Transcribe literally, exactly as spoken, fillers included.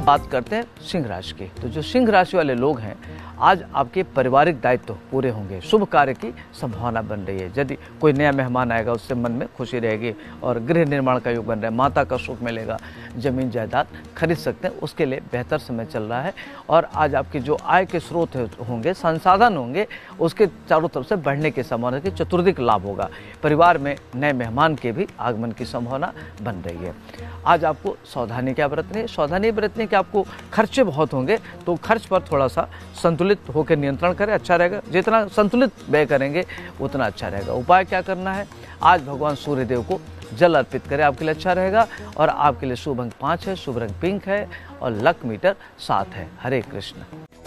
बात करते हैं सिंह राशि की। तो जो सिंह राशि वाले लोग हैं, आज आपके पारिवारिक दायित्व पूरे होंगे, शुभ कार्य की संभावना बन रही है। यदि कोई नया मेहमान आएगा उससे मन में खुशी रहेगी और गृह निर्माण का योग बन रहा है, माता का सुख मिलेगा, जमीन जायदाद खरीद सकते हैं, उसके लिए बेहतर समय चल रहा है। और आज आपके जो आय के स्रोत होंगे, संसाधन होंगे, उसके चारों तरफ से बढ़ने की संभावना की चतुर्दिक लाभ होगा। परिवार में नए मेहमान के भी आगमन की संभावना बन रही है। आज आपको सावधानी क्या बरतनी है? सावधानी बरतनी है कि आपको खर्चे बहुत होंगे, तो खर्च पर थोड़ा सा संतुलित होकर नियंत्रण करें, अच्छा रहेगा। जितना संतुलित व्यय करेंगे उतना अच्छा रहेगा। उपाय क्या करना है? आज भगवान सूर्यदेव को जल अर्पित करें, आपके लिए अच्छा रहेगा। और आपके लिए शुभ अंक पाँच है, शुभ रंग पिंक है और लक मीटर सात है। हरे कृष्ण।